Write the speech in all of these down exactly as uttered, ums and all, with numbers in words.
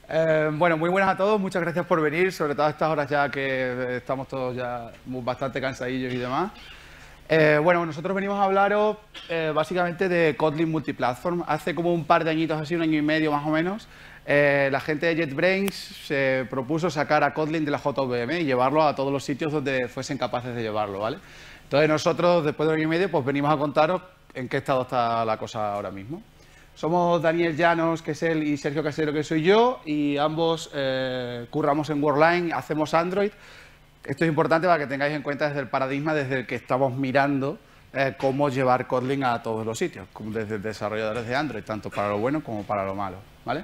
Eh, bueno, muy buenas a todos, muchas gracias por venir, sobre todo a estas horas ya que estamos todos ya bastante cansadillos y demás. Eh, bueno, nosotros venimos a hablaros eh, básicamente de Kotlin Multiplatform. Hace como un par de añitos, así un año y medio más o menos, eh, la gente de JetBrains se propuso sacar a Kotlin de la J V M y llevarlo a todos los sitios donde fuesen capaces de llevarlo, ¿vale? Entonces nosotros, después de un año y medio, pues venimos a contaros en qué estado está la cosa ahora mismo. Somos Daniel Llanos, que es él, y Sergio Casero, que soy yo, y ambos eh, curramos en Worldline, hacemos Android. Esto es importante para que tengáis en cuenta desde el paradigma desde el que estamos mirando eh, cómo llevar Kotlin a todos los sitios, como desde desarrolladores de Android, tanto para lo bueno como para lo malo, ¿vale?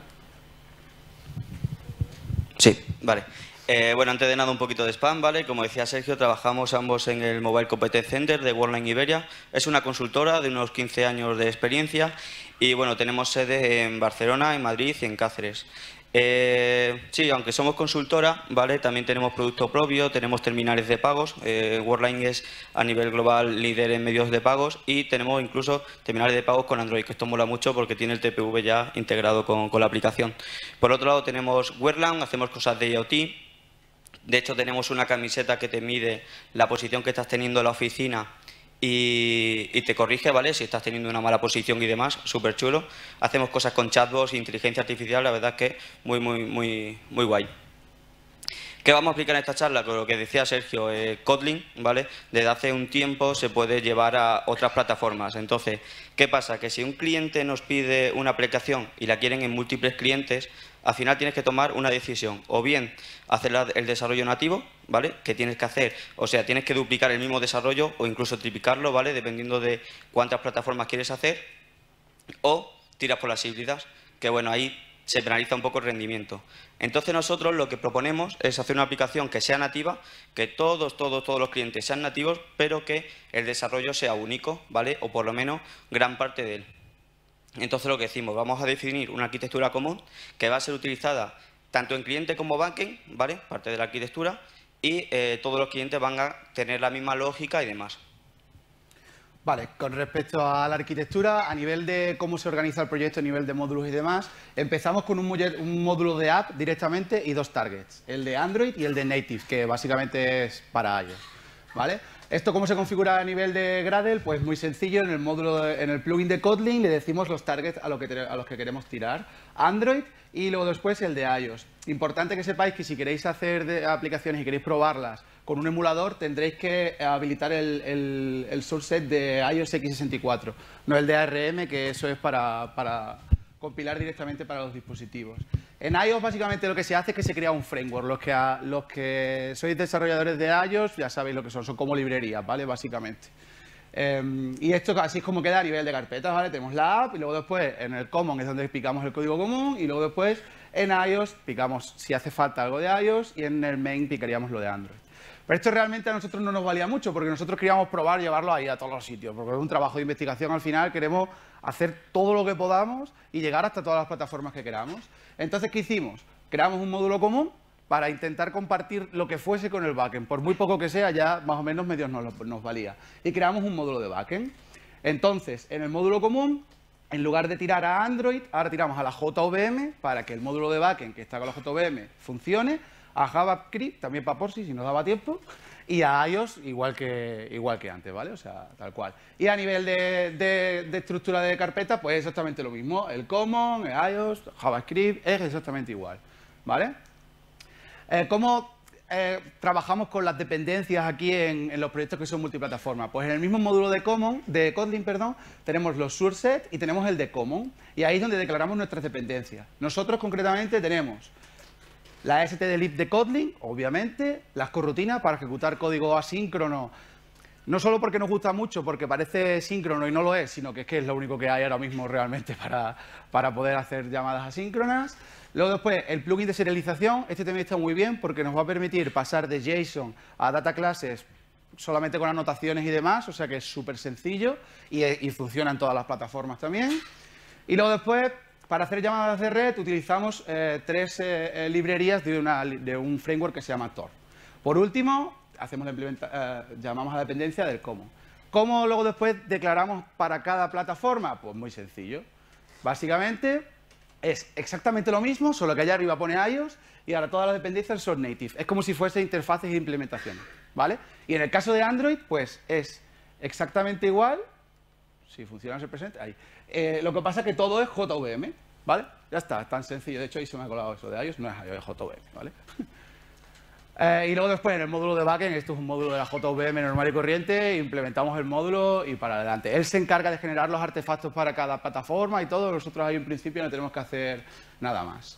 Sí, vale. Eh, bueno, antes de nada un poquito de spam, ¿vale? Como decía Sergio, trabajamos ambos en el Mobile Competence Center de Worldline Iberia. Es una consultora de unos quince años de experiencia y bueno, tenemos sede en Barcelona, en Madrid y en Cáceres. Eh, sí, aunque somos consultora, ¿vale? También tenemos producto propio, tenemos terminales de pagos. Eh, Worldline es a nivel global líder en medios de pagos y tenemos incluso terminales de pagos con Android, que esto mola mucho porque tiene el T P V ya integrado con, con la aplicación. Por otro lado tenemos Worldline, hacemos cosas de IoT. De hecho, tenemos una camiseta que te mide la posición que estás teniendo en la oficina y, y te corrige, ¿vale? Si estás teniendo una mala posición y demás, súper chulo. Hacemos cosas con chatbots, inteligencia artificial, la verdad es que muy, muy, muy, muy guay. ¿Qué vamos a explicar en esta charla? Con lo que decía Sergio, eh, Kotlin, ¿vale? Desde hace un tiempo se puede llevar a otras plataformas. Entonces, ¿qué pasa? Que si un cliente nos pide una aplicación y la quieren en múltiples clientes, al final tienes que tomar una decisión. O bien hacer el desarrollo nativo, ¿vale? Que tienes que hacer, o sea, tienes que duplicar el mismo desarrollo o incluso triplicarlo, ¿vale? Dependiendo de cuántas plataformas quieres hacer. O tiras por las híbridas, que bueno, ahí se penaliza un poco el rendimiento. Entonces nosotros lo que proponemos es hacer una aplicación que sea nativa, que todos, todos, todos los clientes sean nativos, pero que el desarrollo sea único, ¿vale? O por lo menos gran parte de él. Entonces lo que decimos, vamos a definir una arquitectura común que va a ser utilizada tanto en cliente como backend, ¿vale? Parte de la arquitectura, y eh, todos los clientes van a tener la misma lógica y demás. Vale, con respecto a la arquitectura, a nivel de cómo se organiza el proyecto, a nivel de módulos y demás, empezamos con un, un módulo de app directamente y dos targets, el de Android y el de Native, que básicamente es para iOS, ¿vale? ¿Esto cómo se configura a nivel de Gradle? Pues muy sencillo, en el módulo, de, en el plugin de Kotlin le decimos los targets a, lo que, a los que queremos tirar, Android y luego después el de iOS. Importante que sepáis que si queréis hacer de aplicaciones y queréis probarlas con un emulador, tendréis que habilitar el, el, el source set de iOS equis sesenta y cuatro, no el de A R M, que eso es para, para compilar directamente para los dispositivos. En iOS básicamente lo que se hace es que se crea un framework. Los que, a, los que sois desarrolladores de iOS ya sabéis lo que son, son como librerías, ¿vale? Básicamente. Eh, y esto así es como queda a nivel de carpetas, ¿vale? Tenemos la app y luego después en el common es donde picamos el código común y luego después en iOS picamos si hace falta algo de iOS y en el main picaríamos lo de Android. Pero esto realmente a nosotros no nos valía mucho porque nosotros queríamos probar llevarlo ahí a todos los sitios, porque es un trabajo de investigación al final, queremos hacer todo lo que podamos y llegar hasta todas las plataformas que queramos. Entonces, ¿qué hicimos? Creamos un módulo común para intentar compartir lo que fuese con el backend. Por muy poco que sea, ya más o menos medios nos, nos valía. Y creamos un módulo de backend. Entonces, en el módulo común, en lugar de tirar a Android, ahora tiramos a la J V M para que el módulo de backend que está con la J V M funcione, a JavaScript, también para por si, si nos daba tiempo, y a iOS igual que, igual que antes, ¿vale? O sea, tal cual. Y a nivel de, de, de estructura de carpeta, pues exactamente lo mismo. El common, el iOS, JavaScript, es exactamente igual, ¿vale? Eh, ¿Cómo eh, trabajamos con las dependencias aquí en, en los proyectos que son multiplataforma? Pues en el mismo módulo de common, de Kotlin, perdón, tenemos los source set y tenemos el de common. Y ahí es donde declaramos nuestras dependencias. Nosotros concretamente tenemos la stdlib de Kotlin, obviamente, las corrutinas para ejecutar código asíncrono, no solo porque nos gusta mucho, porque parece síncrono y no lo es, sino que es que es lo único que hay ahora mismo realmente para, para poder hacer llamadas asíncronas. Luego después, el plugin de serialización, este también está muy bien porque nos va a permitir pasar de JSON a data classes solamente con anotaciones y demás, o sea que es súper sencillo y, y funciona en todas las plataformas también. Y luego después, para hacer llamadas de red utilizamos eh, tres eh, librerías de, una, de un framework que se llama Tor. Por último, hacemos la implementa, eh, llamamos a la dependencia del common. ¿Cómo luego después declaramos para cada plataforma? Pues muy sencillo. Básicamente, es exactamente lo mismo, solo que allá arriba pone iOS y ahora todas las dependencias son native. Es como si fuese interfaces e implementaciones, ¿vale? Y en el caso de Android, pues es exactamente igual. Si funciona el presente, ahí. Eh, lo que pasa es que todo es J V M, ¿vale? Ya está, es tan sencillo. De hecho, ahí se me ha colado eso de iOS, no es iOS, es J V M, ¿vale? eh, y luego después en el módulo de backend, esto es un módulo de la J V M normal y corriente, implementamos el módulo y para adelante. Él se encarga de generar los artefactos para cada plataforma y todo. Nosotros ahí en principio no tenemos que hacer nada más.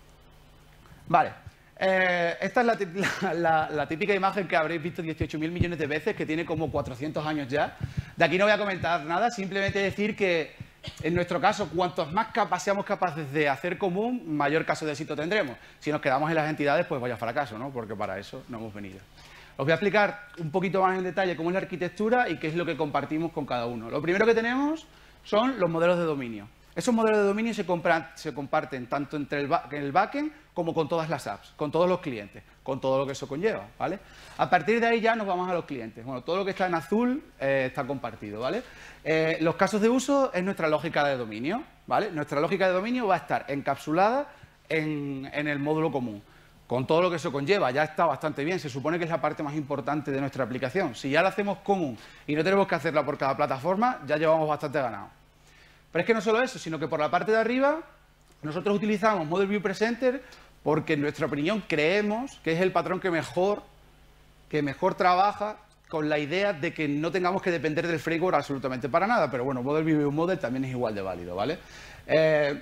Vale. Eh, esta es la, la, la típica imagen que habréis visto dieciocho mil millones de veces, que tiene como cuatrocientos años ya. De aquí no voy a comentar nada, simplemente decir que en nuestro caso, cuantos más capas seamos capaces de hacer común, mayor caso de éxito tendremos. Si nos quedamos en las entidades, pues vaya fracaso, ¿no? Porque para eso no hemos venido. Os voy a explicar un poquito más en detalle cómo es la arquitectura y qué es lo que compartimos con cada uno. Lo primero que tenemos son los modelos de dominio. Esos modelos de dominio se, compran, se comparten tanto entre el, back, el backend como con todas las apps, con todos los clientes, con todo lo que eso conlleva, ¿vale? A partir de ahí ya nos vamos a los clientes. Bueno, todo lo que está en azul eh, está compartido, ¿vale? Eh, los casos de uso es nuestra lógica de dominio, ¿vale? Nuestra lógica de dominio va a estar encapsulada en, en el módulo común, con todo lo que eso conlleva. Ya está bastante bien, se supone que es la parte más importante de nuestra aplicación. Si ya la hacemos común y no tenemos que hacerla por cada plataforma, ya llevamos bastante ganado. Pero es que no solo eso, sino que por la parte de arriba nosotros utilizamos Model View Presenter porque en nuestra opinión creemos que es el patrón que mejor, que mejor trabaja con la idea de que no tengamos que depender del framework absolutamente para nada. Pero bueno, Model View Model también es igual de válido, ¿vale? Eh,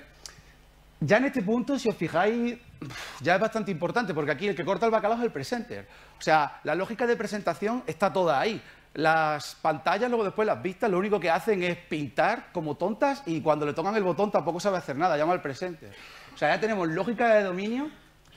ya en este punto, si os fijáis, ya es bastante importante porque aquí el que corta el bacalao es el presenter. O sea, la lógica de presentación está toda ahí. Las pantallas, luego después las vistas, lo único que hacen es pintar como tontas y cuando le tocan el botón tampoco sabe hacer nada, llama al presenter. O sea, ya tenemos lógica de dominio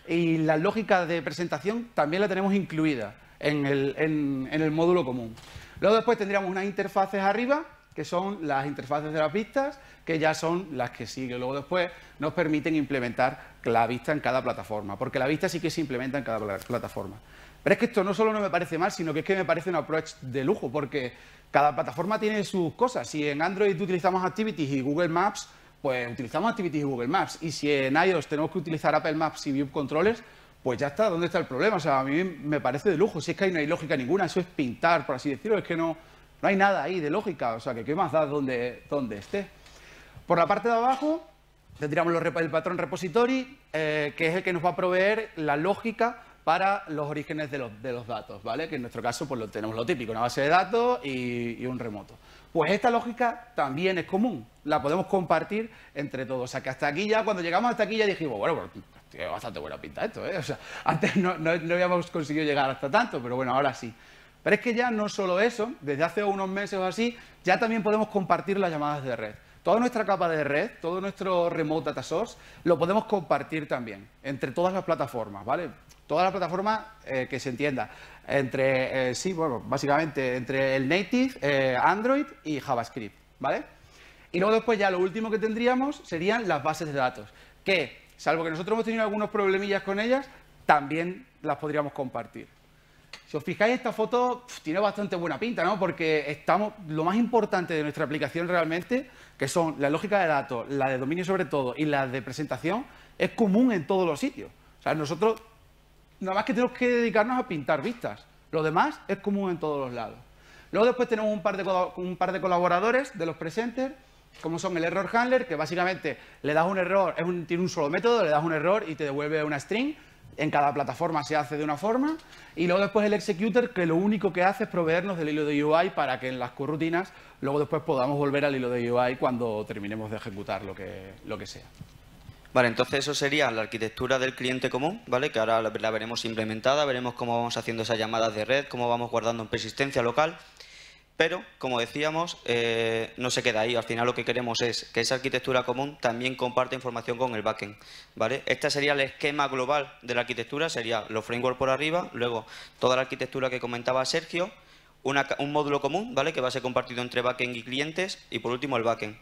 y la lógica de presentación también la tenemos incluida en el, en, en el módulo común. Luego después tendríamos unas interfaces arriba, que son las interfaces de las vistas, que ya son las que siguen. Luego después nos permiten implementar la vista en cada plataforma, porque la vista sí que se implementa en cada plataforma. Pero es que esto no solo no me parece mal, sino que es que me parece un approach de lujo, porque cada plataforma tiene sus cosas. Si en Android utilizamos Activities y Google Maps, pues utilizamos Activities y Google Maps. Y si en iOS tenemos que utilizar Apple Maps y View Controllers, pues ya está. ¿Dónde está el problema? O sea, a mí me parece de lujo. Si es que ahí no hay lógica ninguna, eso es pintar, por así decirlo. Es que no, no hay nada ahí de lógica. O sea, que qué más da donde, donde esté. Por la parte de abajo tendríamos los, el patrón repository, eh, que es el que nos va a proveer la lógica para los orígenes de los, de los datos, ¿vale? Que en nuestro caso pues lo, tenemos lo típico, una base de datos y, y un remoto. Pues esta lógica también es común, la podemos compartir entre todos. O sea, que hasta aquí ya, cuando llegamos hasta aquí ya dijimos, bueno, pues tiene bastante buena pinta esto, ¿eh? O sea, antes no, no, no habíamos conseguido llegar hasta tanto, pero bueno, ahora sí. Pero es que ya no solo eso, desde hace unos meses o así, ya también podemos compartir las llamadas de red. Toda nuestra capa de red, todo nuestro Remote Data Source, lo podemos compartir también entre todas las plataformas, ¿vale? Todas las plataformas eh, que se entienda, entre, eh, sí, bueno, básicamente entre el native, eh, Android y JavaScript, ¿vale? Y luego después ya lo último que tendríamos serían las bases de datos, que, salvo que nosotros hemos tenido algunos problemillas con ellas, también las podríamos compartir. Si os fijáis, esta foto pf, tiene bastante buena pinta, ¿no? Porque estamos, lo más importante de nuestra aplicación realmente, que son la lógica de datos, la de dominio sobre todo y la de presentación, es común en todos los sitios. O sea, nosotros nada más que tenemos que dedicarnos a pintar vistas. Lo demás es común en todos los lados. Luego después tenemos un par de, un par de colaboradores de los presenters, como son el error handler, que básicamente le das un error, es un, tiene un solo método, le das un error y te devuelve una string. En cada plataforma se hace de una forma. Y luego después el executor, que lo único que hace es proveernos del hilo de U I para que en las corrutinas luego después podamos volver al hilo de U I cuando terminemos de ejecutar lo que, lo que sea. Vale, entonces eso sería la arquitectura del cliente común, ¿vale? Que ahora la veremos implementada, veremos cómo vamos haciendo esas llamadas de red, cómo vamos guardando en persistencia local. Pero, como decíamos, eh, no se queda ahí. Al final lo que queremos es que esa arquitectura común también comparte información con el backend, ¿vale? Este sería el esquema global de la arquitectura, sería los frameworks por arriba, luego toda la arquitectura que comentaba Sergio, una, un módulo común, ¿vale? Que va a ser compartido entre backend y clientes, y por último el backend.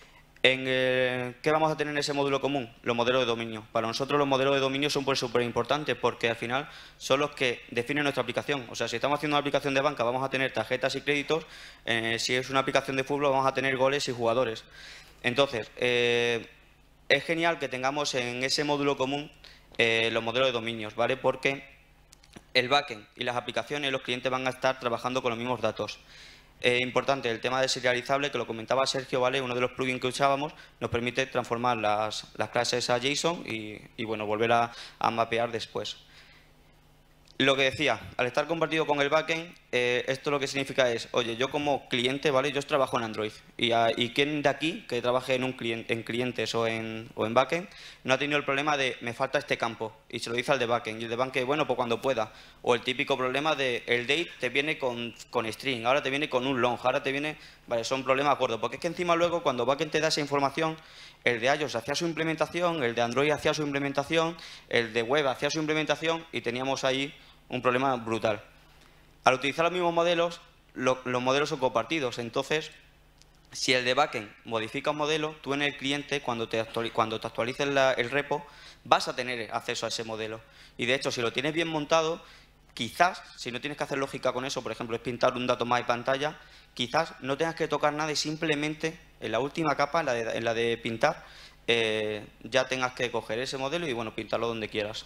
En, eh, ¿Qué vamos a tener en ese módulo común? Los modelos de dominio. Para nosotros los modelos de dominio son pues súper importantes porque al final son los que definen nuestra aplicación. O sea, si estamos haciendo una aplicación de banca vamos a tener tarjetas y créditos, eh, si es una aplicación de fútbol vamos a tener goles y jugadores. Entonces, eh, es genial que tengamos en ese módulo común eh, los modelos de dominios, ¿vale? Porque el backend y las aplicaciones, los clientes van a estar trabajando con los mismos datos. Eh, importante, el tema de serializable, que lo comentaba Sergio, ¿vale? Uno de los plugins que usábamos nos permite transformar las, las clases a JSON y, y bueno, volver a, a mapear después. Lo que decía, al estar compartido con el backend, eh, esto lo que significa es, oye, yo como cliente, ¿vale? Yo trabajo en Android y, a, y quien de aquí que trabaje en, un cliente, en clientes o en, o en backend no ha tenido el problema de me falta este campo y se lo dice al de backend y el de backend, bueno, pues cuando pueda. O el típico problema de el date te viene con, con string, ahora te viene con un long, ahora te viene, vale, son problemas de acuerdo, porque es que encima luego cuando backend te da esa información, el de iOS hacía su implementación, el de Android hacía su implementación, el de web hacía su implementación y teníamos ahí un problema brutal. Al utilizar los mismos modelos, lo, los modelos son compartidos. Entonces, si el de backend modifica un modelo, tú en el cliente, cuando te, actualiz cuando te actualices la, el repo, vas a tener acceso a ese modelo. Y de hecho, si lo tienes bien montado, quizás, si no tienes que hacer lógica con eso, por ejemplo, es pintar un dato más de pantalla, quizás no tengas que tocar nada y simplemente en la última capa, en la de, en la de pintar, eh, ya tengas que coger ese modelo y bueno, pintarlo donde quieras.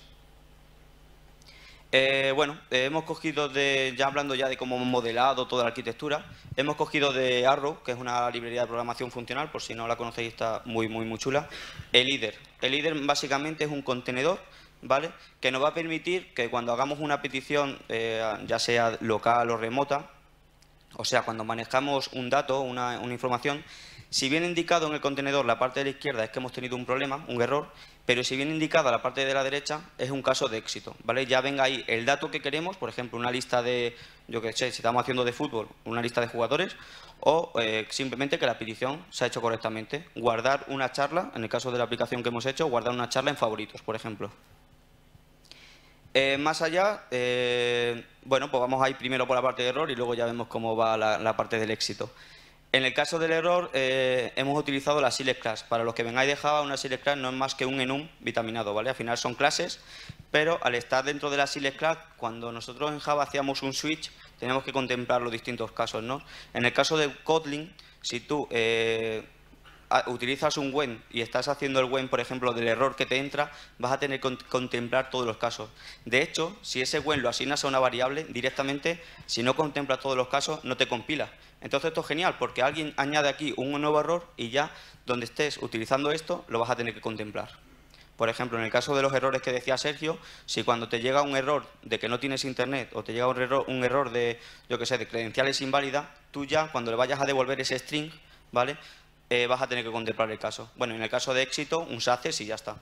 Eh, bueno, eh, hemos cogido de, ya hablando ya de cómo hemos modelado toda la arquitectura, hemos cogido de Arrow, que es una librería de programación funcional, por si no la conocéis está muy, muy, muy chula, el líder. El líder básicamente es un contenedor, ¿vale? Que nos va a permitir que cuando hagamos una petición, eh, ya sea local o remota, o sea, cuando manejamos un dato, una, una información, si viene indicado en el contenedor la parte de la izquierda es que hemos tenido un problema, un error, pero si viene indicada la parte de la derecha es un caso de éxito, ¿vale? Ya venga ahí el dato que queremos, por ejemplo, una lista de, yo qué sé, si estamos haciendo de fútbol, una lista de jugadores, o eh, simplemente que la petición se ha hecho correctamente. Guardar una charla, en el caso de la aplicación que hemos hecho, guardar una charla en favoritos, por ejemplo. Eh, más allá, eh, bueno, pues vamos a ir primero por la parte de error y luego ya vemos cómo va la, la parte del éxito. En el caso del error, eh, hemos utilizado la select class. Para los que vengáis de Java, una select class no es más que un enum vitaminado, ¿vale? Al final son clases, pero al estar dentro de la select class, cuando nosotros en Java hacíamos un switch, tenemos que contemplar los distintos casos, ¿no? En el caso de Kotlin, si tú eh, utilizas un when y estás haciendo el when, por ejemplo, del error que te entra, vas a tener que contemplar todos los casos. De hecho, si ese when lo asignas a una variable, directamente, si no contempla todos los casos, no te compila. Entonces esto es genial porque alguien añade aquí un nuevo error y ya donde estés utilizando esto lo vas a tener que contemplar. Por ejemplo, en el caso de los errores que decía Sergio, si cuando te llega un error de que no tienes internet o te llega un error, un error de, yo que sé, de credenciales inválidas, tú ya cuando le vayas a devolver ese string, ¿vale? Eh, vas a tener que contemplar el caso. Bueno, en el caso de éxito, un success y ya está.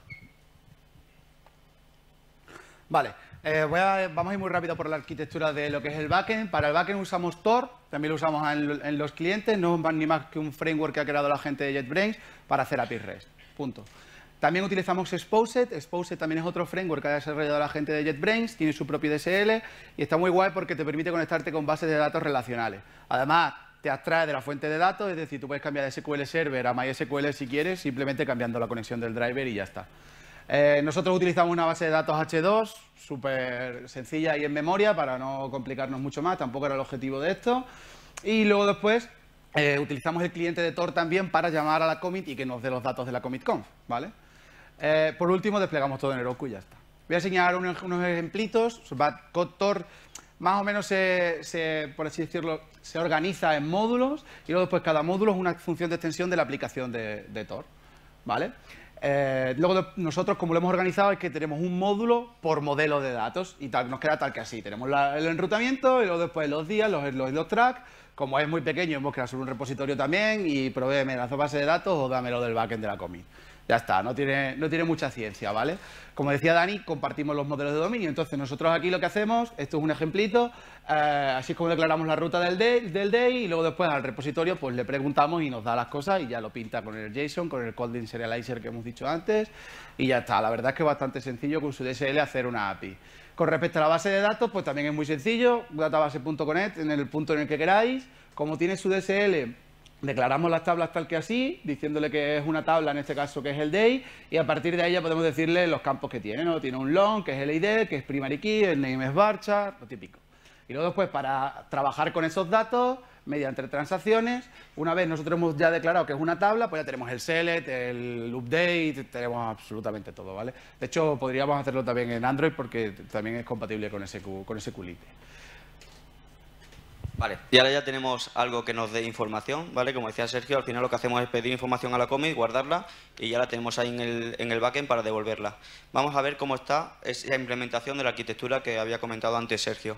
Vale, eh, voy a, vamos a ir muy rápido por la arquitectura de lo que es el backend. Para el backend usamos Tor, también lo usamos en, en los clientes, no es ni más que un framework que ha creado la gente de JetBrains para hacer A P I REST, punto. También utilizamos Exposed, Exposed también es otro framework que ha desarrollado la gente de JetBrains, tiene su propio D S L y está muy guay porque te permite conectarte con bases de datos relacionales. Además, te abstrae de la fuente de datos, es decir, tú puedes cambiar de S Q L Server a MySQL si quieres, simplemente cambiando la conexión del driver y ya está. Eh, nosotros utilizamos una base de datos hache dos, súper sencilla y en memoria para no complicarnos mucho más, tampoco era el objetivo de esto. Y luego después eh, utilizamos el cliente de Tor también para llamar a la commit y que nos dé los datos de la commit conf, ¿vale? Eh, por último, desplegamos todo en Heroku y ya está. Voy a enseñar unos, unos ejemplitos. Tor más o menos, se, se, por así decirlo, se organiza en módulos y luego después cada módulo es una función de extensión de la aplicación de, de Tor, ¿vale? Eh, luego de, nosotros, como lo hemos organizado, es que tenemos un módulo por modelo de datos y tal, nos queda tal que así. Tenemos la, el enrutamiento y luego después los días, los, los, los tracks. Como es muy pequeño, hemos creado un repositorio también y provéeme las dos bases de datos o dámelo del backend de la commit. Ya está, no tiene, no tiene mucha ciencia, ¿vale? Como decía Dani, compartimos los modelos de dominio. Entonces, nosotros aquí lo que hacemos, esto es un ejemplito, eh, así es como declaramos la ruta del day, del day y luego después al repositorio pues le preguntamos y nos da las cosas y ya lo pinta con el JSON, con el Kotlin Serializer que hemos dicho antes y ya está. La verdad es que es bastante sencillo con su D S L hacer una A P I. Con respecto a la base de datos, pues también es muy sencillo, database punto connect en el punto en el que queráis. Como tiene su D S L, declaramos las tablas tal que así, diciéndole que es una tabla, en este caso que es el day, y a partir de ahí ya podemos decirle los campos que tiene, ¿no? Tiene un long, que es el I D, que es primary key, el name es varchar, lo típico. Y luego después, para trabajar con esos datos, mediante transacciones. Una vez nosotros hemos ya declarado que es una tabla, pues ya tenemos el select, el update, tenemos absolutamente todo, ¿vale? De hecho, podríamos hacerlo también en Android porque también es compatible con ese, con ese Q L I T. Vale, y ahora ya tenemos algo que nos dé información, ¿vale? Como decía Sergio, al final lo que hacemos es pedir información a la commit, guardarla y ya la tenemos ahí en el, en el backend para devolverla. Vamos a ver cómo está esa implementación de la arquitectura que había comentado antes Sergio.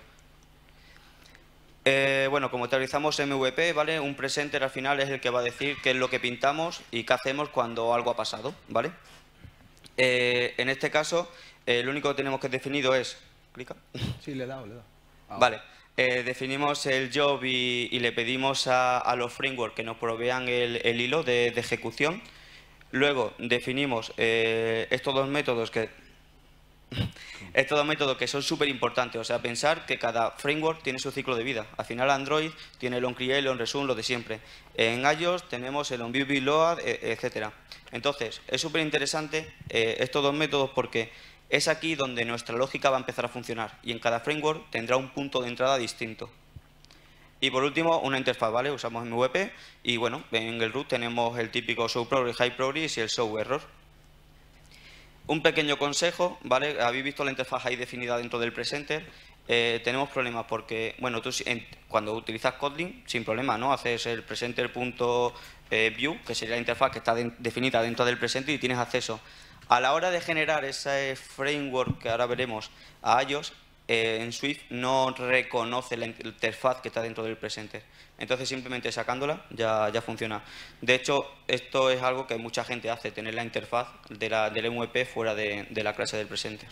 Eh, bueno, como teorizamos M V P, ¿vale? Un presenter al final es el que va a decir qué es lo que pintamos y qué hacemos cuando algo ha pasado, ¿vale? Eh, en este caso, eh, lo único que tenemos que definido es... ¿Clica? Sí, le he dado, le he dado. Ah, vale. Eh, definimos el job y, y le pedimos a, a los frameworks que nos provean el, el hilo de, de ejecución. Luego definimos eh, estos dos métodos que estos dos métodos que son súper importantes. O sea, pensar que cada framework tiene su ciclo de vida. Al final Android tiene el onCreate, el onResume, lo de siempre. En iOS tenemos el onViewBeLoad, etcétera. Entonces, es súper interesante eh, estos dos métodos porque es aquí donde nuestra lógica va a empezar a funcionar y en cada framework tendrá un punto de entrada distinto. Y por último, una interfaz, ¿vale? Usamos M V P y bueno, en el root tenemos el típico showProgress, highProgress y el showError. Un pequeño consejo, ¿vale? Habéis visto la interfaz ahí definida dentro del presenter. Eh, tenemos problemas porque, bueno, tú en, cuando utilizas Kotlin, sin problema, ¿no? Haces el presenter.view, que sería la interfaz que está de, definida dentro del presenter y tienes acceso. A la hora de generar ese framework que ahora veremos a iOS, eh, en Swift no reconoce la interfaz que está dentro del presenter. Entonces, simplemente sacándola ya, ya funciona. De hecho, esto es algo que mucha gente hace, tener la interfaz de la, del M V P fuera de, de la clase del presenter.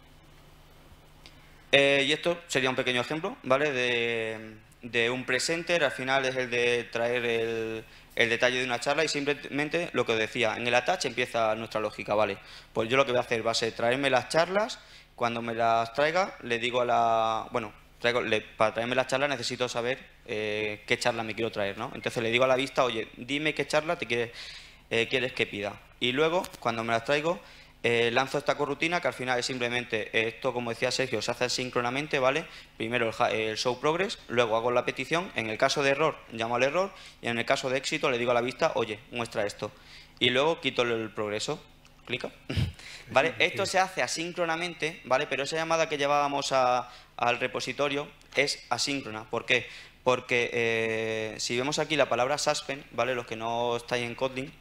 Eh, y esto sería un pequeño ejemplo, ¿vale? De, de un presenter, al final es el de traer el... el detalle de una charla y simplemente lo que os decía, en el attach empieza nuestra lógica, ¿vale? Pues yo lo que voy a hacer va a ser traerme las charlas, cuando me las traiga le digo a la... bueno, traigo, le, para traerme las charlas necesito saber eh, qué charla me quiero traer, ¿no? Entonces le digo a la vista, oye, dime qué charla te quieres, eh, quieres que pida. Y luego, cuando me las traigo, eh, lanzo esta corrutina que al final es simplemente, eh, esto como decía Sergio, se hace síncronamente, ¿vale? Primero el, el showProgress, luego hago la petición, en el caso de error llamo al error y en el caso de éxito le digo a la vista, oye, muestra esto. Y luego quito el progreso, clica, ¿vale? Esto se hace asíncronamente, ¿vale? Pero esa llamada que llevábamos a, al repositorio es asíncrona. ¿Por qué? Porque eh, si vemos aquí la palabra suspend, ¿vale? Los que no estáis en Kotlin,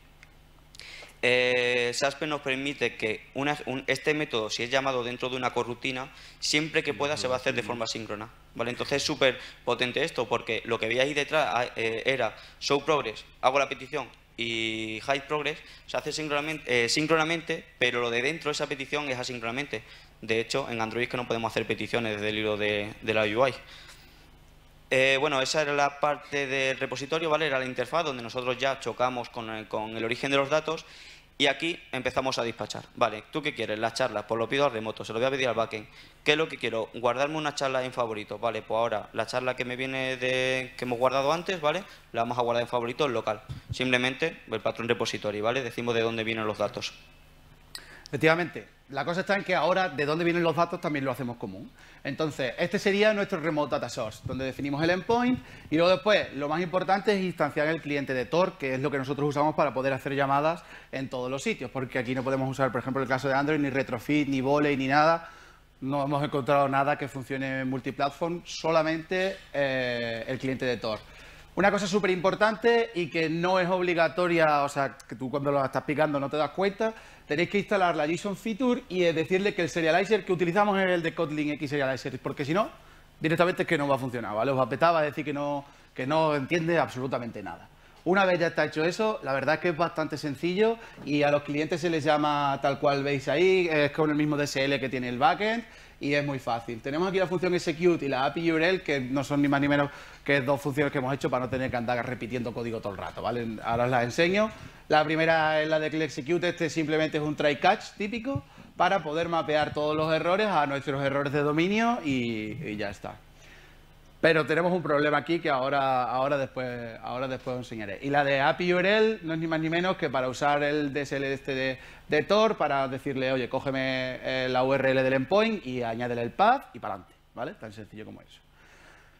Eh, Suspend nos permite que una, un, este método, si es llamado dentro de una corrutina, siempre que pueda se va a hacer de forma síncrona, ¿vale? Entonces es súper potente esto, porque lo que veía ahí detrás eh, era showProgress, hago la petición, y highProgress se hace síncronamente, eh, síncronamente, pero lo de dentro de esa petición es asíncronamente. De hecho, en Android es que no podemos hacer peticiones desde el hilo de, de la U I. Eh, bueno, esa era la parte del repositorio, ¿vale? Era la interfaz donde nosotros ya chocamos con el, con el origen de los datos y aquí empezamos a dispachar. Vale, ¿tú qué quieres? Las charlas, pues lo pido al remoto, se lo voy a pedir al backend. ¿Qué es lo que quiero? Guardarme una charla en favoritos. Vale, pues ahora la charla que me viene de que hemos guardado antes, ¿vale? La vamos a guardar en favoritos local. Simplemente el patrón repositorio, ¿vale? Decimos de dónde vienen los datos. Efectivamente, la cosa está en que ahora de dónde vienen los datos también lo hacemos común. Entonces, este sería nuestro Remote Data Source, donde definimos el endpoint y luego después lo más importante es instanciar el cliente de Tor, que es lo que nosotros usamos para poder hacer llamadas en todos los sitios, porque aquí no podemos usar, por ejemplo, en el caso de Android, ni retrofit, ni volley, ni nada. No hemos encontrado nada que funcione multiplatform, solamente eh, el cliente de Tor. Una cosa súper importante y que no es obligatoria, o sea, que tú cuando lo estás picando no te das cuenta, tenéis que instalar la JSON feature y decirle que el serializer que utilizamos es el de Kotlin X Serializer, porque si no, directamente es que no va a funcionar, ¿vale? Os va a petar, va a decir que no, que no entiende absolutamente nada. Una vez ya está hecho eso, la verdad es que es bastante sencillo y a los clientes se les llama tal cual veis ahí, es con el mismo D S L que tiene el backend y es muy fácil. Tenemos aquí la función execute y la A P I U R L, que no son ni más ni menos que dos funciones que hemos hecho para no tener que andar repitiendo código todo el rato, ¿vale? Ahora os las enseño. La primera es la de que el execute, este simplemente es un try catch típico para poder mapear todos los errores a nuestros errores de dominio y, y ya está. Pero tenemos un problema aquí que ahora, ahora, después, ahora después os enseñaré. Y la de A P I U R L no es ni más ni menos que para usar el D S L este de, de Tor para decirle, oye, cógeme eh, la U R L del endpoint y añádele el path y para adelante, ¿vale? Tan sencillo como eso.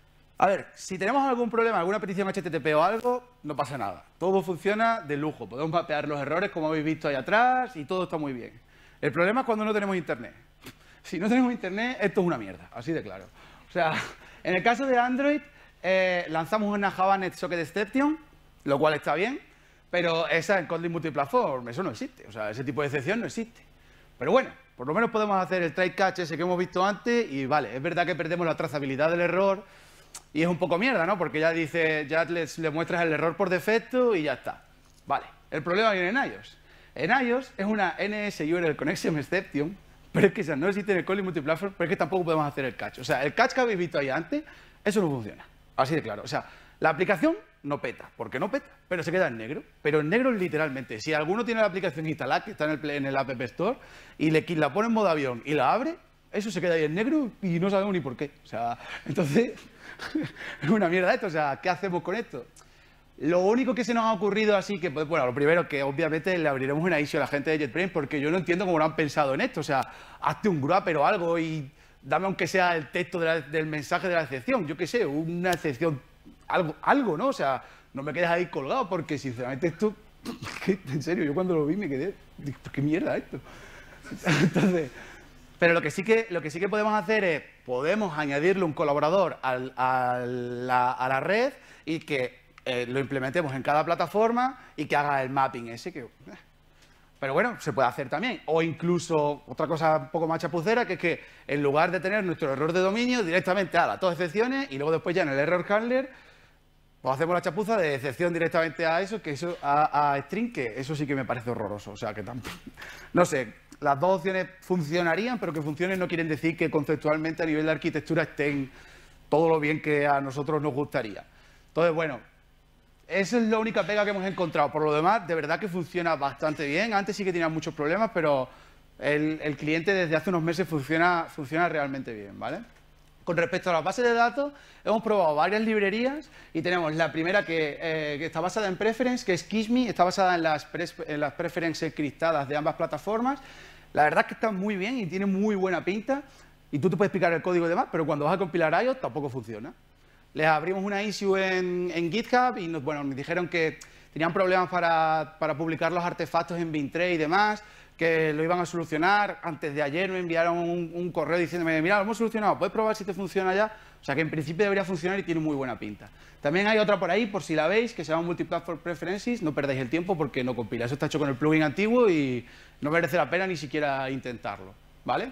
A ver, si tenemos algún problema, alguna petición H T T P o algo, no pasa nada. Todo funciona de lujo. Podemos mapear los errores, como habéis visto ahí atrás, y todo está muy bien. El problema es cuando no tenemos internet. Si no tenemos internet, esto es una mierda, así de claro. O sea, en el caso de Android, eh, lanzamos una Java NetSocket Exception, lo cual está bien, pero esa en Kotlin Multiplatform, eso no existe. O sea, ese tipo de excepción no existe. Pero bueno, por lo menos podemos hacer el try catch ese que hemos visto antes y vale, es verdad que perdemos la trazabilidad del error y es un poco mierda, ¿no? Porque ya dice, ya les, le muestras el error por defecto y ya está. Vale, el problema viene en iOS. En iOS es una N S U R L Connection Exception, pero es que esa no existe en el Kotlin Multiplatform, pero es que tampoco podemos hacer el catch. O sea, el catch que habéis visto ahí antes, eso no funciona. Así de claro. O sea, la aplicación no peta, porque no peta, pero se queda en negro. Pero en negro literalmente. Si alguno tiene la aplicación instalada, que está en el, en el App Store, y le, la pone en modo avión y la abre, eso se queda ahí en negro y no sabemos ni por qué. O sea, entonces, es una mierda esto. O sea, ¿qué hacemos con esto? Lo único que se nos ha ocurrido así, que pues, bueno, lo primero que obviamente le abriremos una issue a la gente de JetBrains, porque yo no entiendo cómo no han pensado en esto. O sea, hazte un wrapper o algo y dame aunque sea el texto de la, del mensaje de la excepción. Yo qué sé, una excepción, algo, algo, ¿no? O sea, no me quedes ahí colgado, porque sinceramente esto, en serio, yo cuando lo vi me quedé, ¿qué mierda esto? Entonces, pero lo que sí que, lo que, sí que podemos hacer es, podemos añadirle un colaborador al, a, la, a la red y que eh, lo implementemos en cada plataforma y que haga el mapping ese que... Eh. Pero bueno, se puede hacer también. O incluso, otra cosa un poco más chapucera, que es que en lugar de tener nuestro error de dominio, directamente a las dos excepciones y luego después ya en el error handler, pues hacemos la chapuza de excepción directamente a eso, que eso a, a string, que eso sí que me parece horroroso. O sea, que tampoco... No sé, las dos opciones funcionarían, pero que funcionen no quieren decir que conceptualmente a nivel de arquitectura estén todo lo bien que a nosotros nos gustaría. Entonces, bueno, esa es la única pega que hemos encontrado. Por lo demás, de verdad que funciona bastante bien. Antes sí que tenía muchos problemas, pero el, el cliente desde hace unos meses funciona, funciona realmente bien, ¿vale? Con respecto a las bases de datos, hemos probado varias librerías y tenemos la primera que, eh, que está basada en Preference, que es Kissme, está basada en las, pres, en las preferences encriptadas de ambas plataformas. La verdad es que está muy bien y tiene muy buena pinta y tú te puedes explicar el código y demás, pero cuando vas a compilar iOS tampoco funciona. Les abrimos una issue en, en GitHub y nos, bueno, nos dijeron que tenían problemas para, para publicar los artefactos en Bintray y demás, que lo iban a solucionar. Antes de ayer me enviaron un, un correo diciéndome, mira, lo hemos solucionado, puedes probar si te funciona ya. O sea que en principio debería funcionar y tiene muy buena pinta. También hay otra por ahí, por si la veis, que se llama Multiplatform Preferences. No perdáis el tiempo porque no compila. Eso está hecho con el plugin antiguo y no merece la pena ni siquiera intentarlo, ¿vale?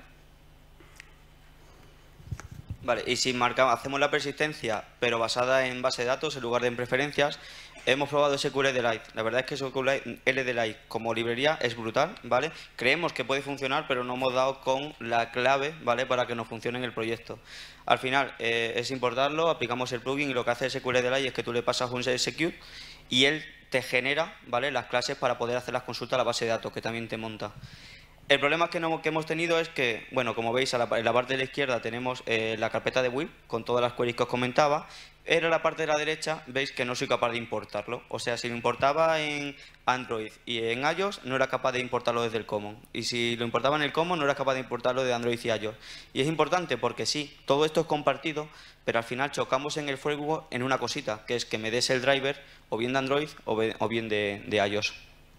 Vale, y si marcamos, hacemos la persistencia, pero basada en base de datos en lugar de en preferencias, hemos probado S Q L SQLite. La verdad es que S Q L SQLite como librería es brutal, ¿vale? Creemos que puede funcionar, pero no hemos dado con la clave, ¿vale? Para que nos funcione en el proyecto. Al final, eh, es importarlo, aplicamos el plugin y lo que hace S Q L SQLite es que tú le pasas un execute y él te genera, ¿vale? Las clases para poder hacer las consultas a la base de datos, que también te monta. El problema que, no, que hemos tenido es que, bueno, como veis, a la, en la parte de la izquierda tenemos eh, la carpeta de Will con todas las queries que os comentaba. Pero en la parte de la derecha veis que no soy capaz de importarlo. O sea, si lo importaba en Android y en iOS, no era capaz de importarlo desde el Common. Y si lo importaba en el Common, no era capaz de importarlo de Android y iOS. Y es importante porque sí, todo esto es compartido, pero al final chocamos en el framework en una cosita, que es que me des el driver o bien de Android o bien de, de iOS.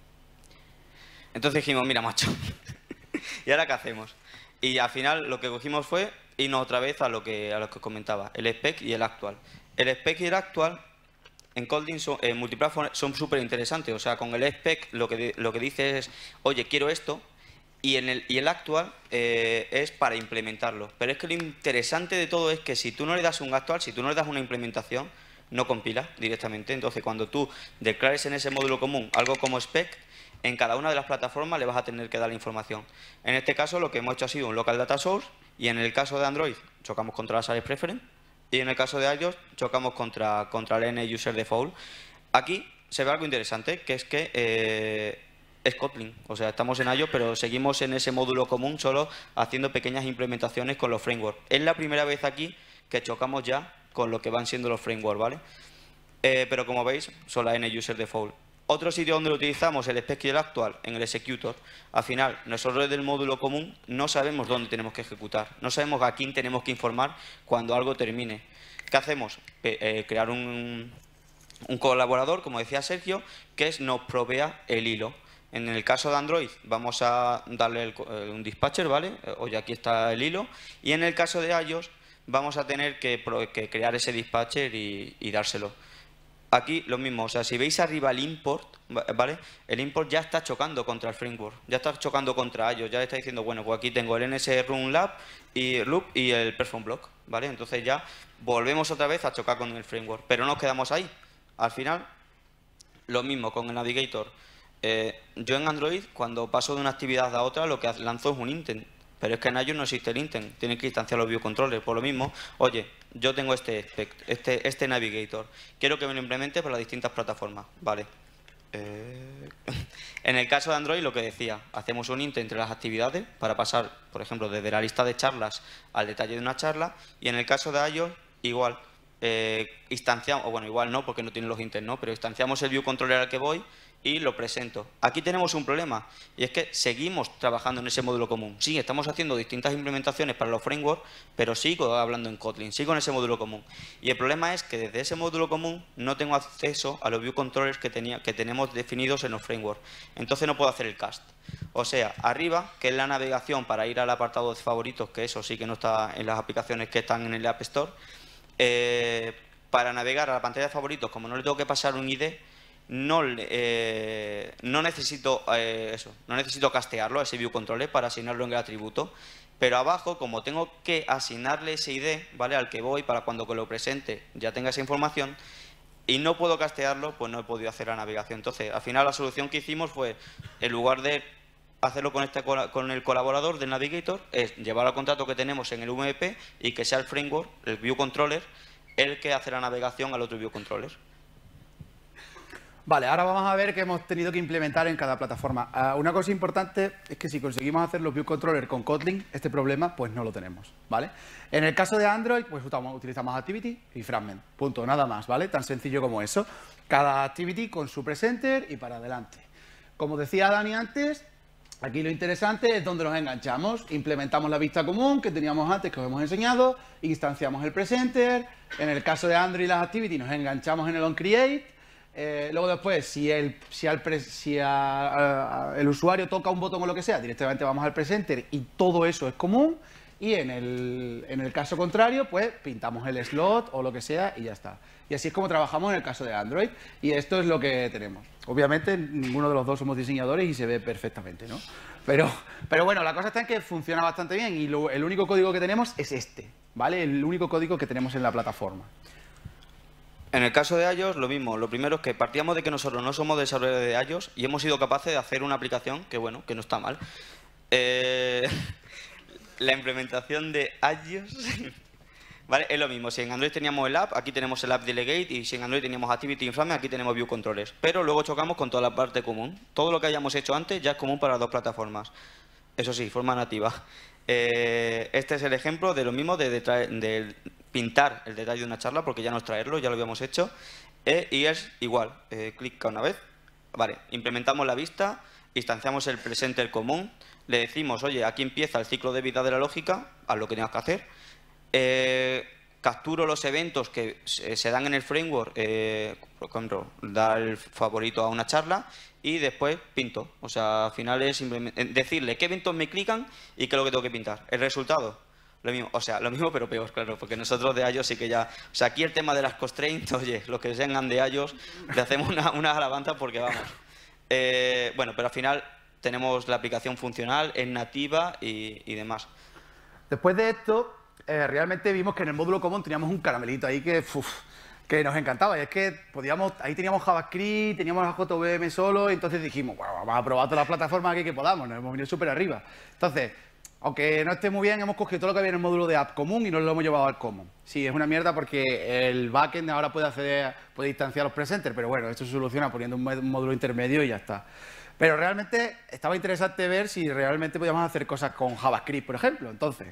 Entonces dijimos, mira, macho, ¿y ahora qué hacemos? Y al final lo que cogimos fue irnos otra vez a lo que, a lo que os comentaba, el spec y el actual. El spec y el actual en Kotlin, son, en Multiplatform, son súper interesantes. O sea, con el spec lo que, lo que dice es, oye, quiero esto, y, en el, y el actual eh, es para implementarlo. Pero es que lo interesante de todo es que si tú no le das un actual, si tú no le das una implementación, no compila directamente. Entonces, cuando tú declares en ese módulo común algo como spec, en cada una de las plataformas le vas a tener que dar la información. En este caso lo que hemos hecho ha sido un local data source y en el caso de Android chocamos contra las Alice Preference y en el caso de iOS chocamos contra, contra el N user default. Aquí se ve algo interesante, que es que eh, es Kotlin. O sea, estamos en iOS pero seguimos en ese módulo común solo haciendo pequeñas implementaciones con los frameworks. Es la primera vez aquí que chocamos ya con lo que van siendo los frameworks, ¿vale? Eh, pero como veis son la N user default. Otro sitio donde lo utilizamos, el spec y el actual, en el executor. Al final, nosotros del módulo común no sabemos dónde tenemos que ejecutar. No sabemos a quién tenemos que informar cuando algo termine. ¿Qué hacemos? Eh, crear un, un colaborador, como decía Sergio, que es, nos provea el hilo. En el caso de Android vamos a darle el, un dispatcher, ¿vale? Oye, aquí está el hilo. Y en el caso de iOS vamos a tener que, que crear ese dispatcher y, y dárselo. Aquí lo mismo, o sea, si veis arriba el import, ¿vale? El import ya está chocando contra el framework, ya está chocando contra iOS, ya le está diciendo, bueno, pues aquí tengo el N S Run Lab y Loop y el Perform Block, ¿vale? Entonces ya volvemos otra vez a chocar con el framework, pero no nos quedamos ahí. Al final, lo mismo con el Navigator. Eh, yo en Android, cuando paso de una actividad a otra, lo que lanzo es un intent. Pero es que en iOS no existe el intent, tienen que instanciar los view controllers. Por lo mismo, oye, yo tengo este, este, este Navigator, quiero que me lo implemente para las distintas plataformas. Vale. Eh... En el caso de Android, lo que decía, hacemos un intent entre las actividades para pasar, por ejemplo, desde la lista de charlas al detalle de una charla. Y en el caso de iOS, igual, eh, instanciamos, o bueno, igual no, porque no tienen los intents, ¿no? Pero instanciamos el view controller al que voy y lo presento. Aquí tenemos un problema, y es que seguimos trabajando en ese módulo común. Sí, estamos haciendo distintas implementaciones para los frameworks, pero sigo hablando en Kotlin, sigo en ese módulo común. Y el problema es que desde ese módulo común no tengo acceso a los view controllers que, tenía, que tenemos definidos en los frameworks. Entonces no puedo hacer el cast. O sea, arriba, que es la navegación para ir al apartado de favoritos, que eso sí que no está en las aplicaciones que están en el App Store, eh, para navegar a la pantalla de favoritos, como no le tengo que pasar un I D, No, eh, no necesito eh, eso, no necesito castearlo a ese view controller para asignarlo en el atributo, pero abajo, como tengo que asignarle ese I D, ¿vale? Al que voy para cuando lo presente ya tenga esa información, y no puedo castearlo, pues no he podido hacer la navegación. Entonces, al final la solución que hicimos fue, en lugar de hacerlo con, este, con el colaborador del Navigator, es llevar al contrato que tenemos en el V M P y que sea el framework, el view controller, el que hace la navegación al otro view controller. Vale, ahora vamos a ver qué hemos tenido que implementar en cada plataforma. Uh, una cosa importante es que si conseguimos hacer los view controller con Kotlin, este problema pues no lo tenemos, ¿vale? En el caso de Android, pues utilizamos Activity y Fragment, punto, nada más, ¿vale? Tan sencillo como eso. Cada Activity con su presenter y para adelante. Como decía Dani antes, aquí lo interesante es donde nos enganchamos. Implementamos la vista común que teníamos antes, que os hemos enseñado, instanciamos el presenter. En el caso de Android y las Activity nos enganchamos en el onCreate. Eh, luego después, si, el, si, al pre, si a, a, el usuario toca un botón o lo que sea, directamente vamos al presenter y todo eso es común. Y en el, en el caso contrario, pues pintamos el slot o lo que sea y ya está. Y así es como trabajamos en el caso de Android. Y esto es lo que tenemos. Obviamente, ninguno de los dos somos diseñadores y se ve perfectamente, ¿no? Pero, pero bueno, la cosa está en que funciona bastante bien y lo, el único código que tenemos es este, ¿vale? El único código que tenemos en la plataforma. En el caso de iOS, lo mismo. Lo primero es que partíamos de que nosotros no somos desarrolladores de iOS y hemos sido capaces de hacer una aplicación que, bueno, que no está mal. Eh, la implementación de iOS, ¿vale? Es lo mismo. Si en Android teníamos el app, aquí tenemos el app delegate, y si en Android teníamos Activity y Fragment, aquí tenemos view controllers. Pero luego chocamos con toda la parte común. Todo lo que hayamos hecho antes ya es común para las dos plataformas. Eso sí, forma nativa. Eh, este es el ejemplo de lo mismo de, de, de pintar el detalle de una charla, porque ya no es traerlo, ya lo habíamos hecho. Eh, y es igual, eh, clic una vez, vale, implementamos la vista, instanciamos el presenter común, le decimos, oye, aquí empieza el ciclo de vida de la lógica, haz lo que tengas que hacer. Eh, capturo los eventos que se, se dan en el framework, eh, por ejemplo, dar el favorito a una charla y después pinto. O sea, al final es simplemente decirle qué eventos me clican y qué es lo que tengo que pintar. El resultado, lo mismo, o sea, lo mismo pero peor, claro, porque nosotros de iOS sí que ya... O sea, aquí el tema de las constraints, oye, los que vengan de iOS, le hacemos una, una alabanza porque vamos. Eh, bueno, pero al final tenemos la aplicación funcional, es nativa y, y demás. Después de esto, eh, realmente vimos que en el módulo común teníamos un caramelito ahí que, uf, que nos encantaba. Y es que podíamos, ahí teníamos JavaScript, teníamos la J V M solo, y entonces dijimos, bueno, vamos a probar todas las plataformas aquí que podamos, nos hemos venido súper arriba. Entonces, aunque no esté muy bien, hemos cogido todo lo que había en el módulo de app común y nos lo hemos llevado al común. Sí, es una mierda porque el backend ahora puede acceder, puede instanciar los presenters, pero bueno, esto se soluciona poniendo un módulo intermedio y ya está. Pero realmente estaba interesante ver si realmente podíamos hacer cosas con JavaScript, por ejemplo. Entonces,